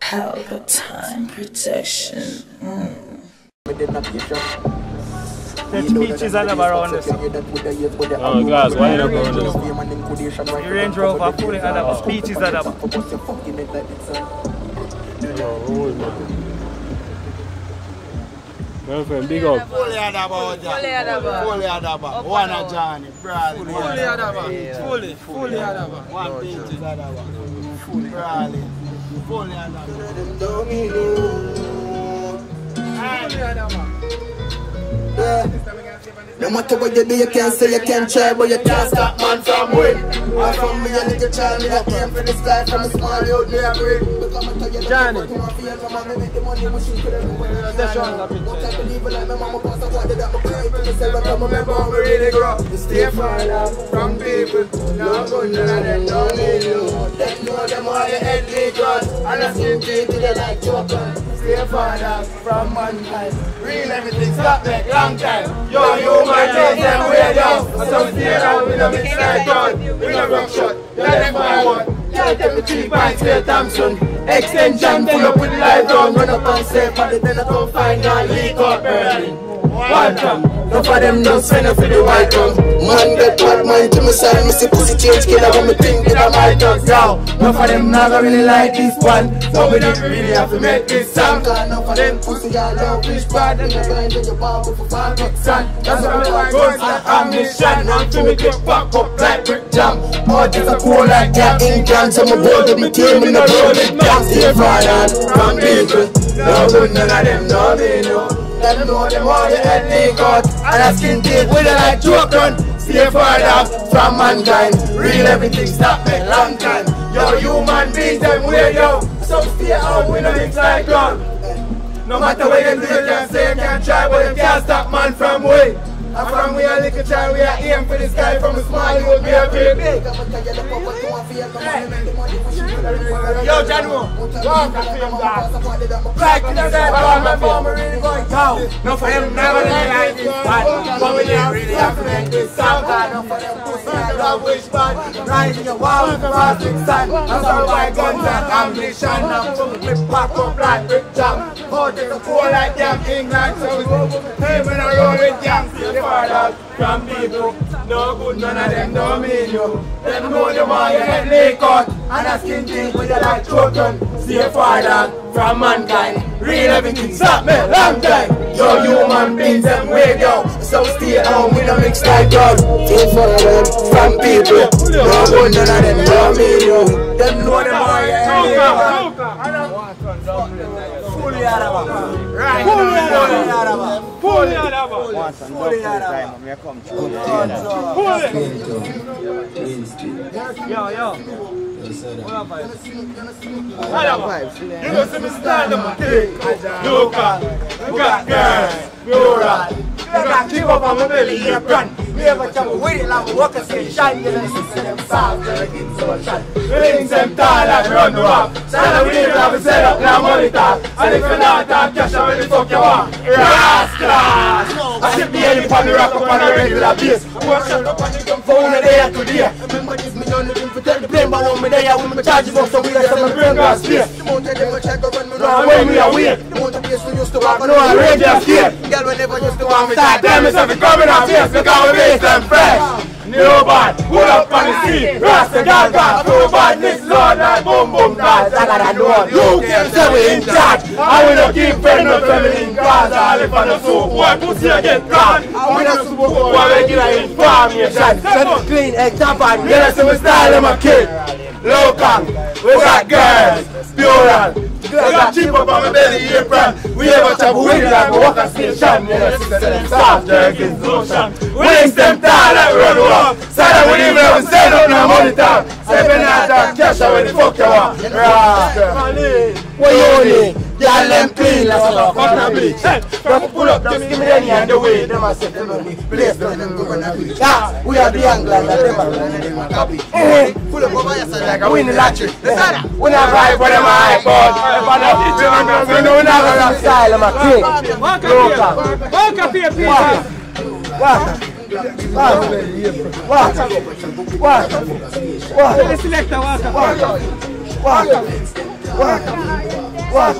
Pelpa time protection. There's beaches all around this. Oh, guys, why are you going to this? The Range Rover fully had up. Beaches had up. Girlfriend, big up. Fully Adaba. One Ajauni, Brawley. Fully Adaba. Fully Adaba. One Beaches Adaba. Fully Brawley. Fully Adaba. No matter what you do, you can't say you can't try, but you can't stop man from win. I'm from me, a little child, me that came for this life from a small youth, me a breed. Johnny. Stay far from people, no good, none of them don't need you. They know them all your head legal, and I skin teeth to the like joker. Stay far from mankind, real everything stop back long time. Yo, you might take them way down, so stay around, we don't mix like gun. We don't rock shot, you let them buy one. Can't take the 3 pints to Thompson. Extension full up with the light on. Run up and say, but then I come find and leak up Berlin. Welcome. No for them don't spend up for the white tongue. Man get bad mind to my side, me see pussy change killer when me think with a my tongue. Yo, no for them never really like this one, so we don't really have to make this song. No for them pussy all love fish bad, and you blind when you bomb with a fan big sun. That's why we want guns and ammunition. Run to me get back up like brick jam. Oh, this a cool like that England, so my boy with me team in the road with gang. Stay far from people, no good, none of them know me, no. Let them know them all the head leak out, and I skin teeth with a like joke. Stay far from mankind, real everything stop me long time. Yo, human beings them weird, yo, so stay out, we don't mix like gun. No matter what you do, you can say you can try, but you can't stop man from way. And from we a little child, we are aim for the sky. From a small, you will be a big. Yo, Janu, walk a film dog. Like in the side, but my phone really going down. No for them never like this bad, but we didn't really have to make this sound. No for them pussy, I love wish bad. Riding your wall with the plastic stand. I'm sorry by guns and ammunition. I'm from the clip back up like brick jam. Oh, take a poor like damn England. So hey, when I roll with jam, from people, no good, none of them don't mean you. Them know them all your head lay cut, and a skin thing with your like choken. Stay far from mankind, real everything stop me long time. Yo, human beings them way yo, so stay home, we don't mix like God. Stay far from people, no good, none of them don't mean you. Them know them all your head lay cut. Fully Araba. Right. Fully Araba. Fully Araba. Yo. You know, see me stand up and take. Local. We got girls. We alright. I got keep up on my belly, yeah, brand. We ever travel with it like we walk and say, shine, you know, see them soft, they're getting so shine. We things them tall like we run the walk. So now we need to have a set up, now money talk. And if you're not talk, cash out when the fuck you want. Rascals! I sit me any on the rock up on a regular base. We want shut up on the gun phone a day to day. Remember this, me done nothing for tell the plane, but on me there, when me charge you up, so we got some brain gas space. The mountain them a check up when me know when we are weird. The mountain place we used to walk, but now I rage and scared. Girl, we never used to want me talk, them is every coming out here, look how we make them fresh. New bad, pull up on the scene, Rasta gal got too bad, this Lord like boom boom dance. I gotta know, you can't say we in charge. I will not keep friend of family in cars. I live on the soup, boy, pussy get gone. I will not support boy, regular information. Set clean, egg top and get us in style of my kid. Local, we got girls, pure. I got cheap up on my belly apron. We ever travel with it like we walk a station. You know, 6 of them soft jerkins, ocean. Wings them tall like we run the walk. So that we even have to set up no money talk. 7 hours talk, cash out when the fuck you want. Right. What you need? Y'all them clean, let's go on the beach. From pull up, just give me any and the way. Them a set them on the place, them go on the beach. Yeah, we are the young lads that them and them a copy. Pull up over your side like a win the lottery. We not ride for them a high board. If I don't hit you, we know we not gonna have style, I'm a king. Walk up here, people. Walk. Walk. What?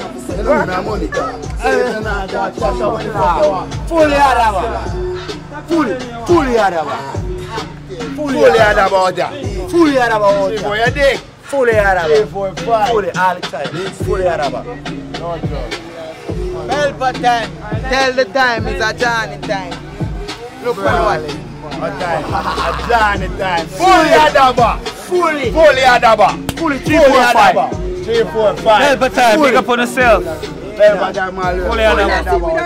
Fully adaba. Fully adaba. Fully adaba. Fully adaba. For your dick. Fully adaba. Fully all the time. Fully adaba. No joke. Pelpa time. Tell the time it's Ajauni time. Look for what? Ajauni time. Fully adaba. Fully adaba. Fully 3, 4, 5. 3, 4, 5. Pelpa time, pick up on yourself. Pelpa time, Fully adaba.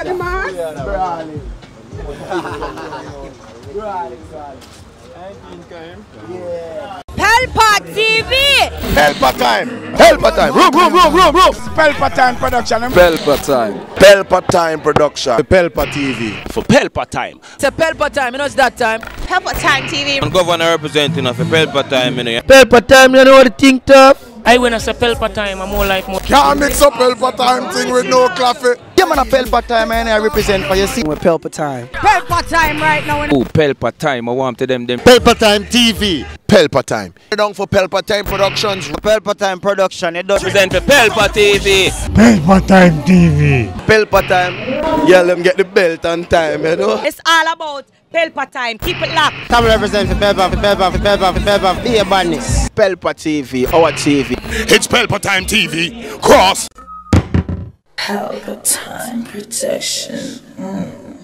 Pelpa TV! Pelpa time. Pelpa time. Room. Pelpa time production. Pelpa time. Pelpa time production. Pelpa TV. For Pelpa time. It's a Pelpa time, you know it's that time. Pelpa time TV. I'm governor representing of a Pelpa time, you know. Pelpa time, you know what I think tough? I when I say Pelpa time, I'm more like more. Can't mix up Pelpa time thing with no coffee. Yeah, man, a Pelpa time, man. I represent for you. See, with Pelpa time. Pelpa time right now. Oh, Pelpa time, I want to them. Pelpa time TV. Pelpa time. Down for Pelpa time productions. Pelpa time production. It does Represent for Pelpa TV. Pelpa time TV. Pelpa time. Yeah, let them get the belt on time, you know. It's all about Pelpa time. Keep it locked. Come represent for Pelpa, be a badness. Pelpa TV, our TV. It's Pelpa time TV. Cross. Pelpa time protection.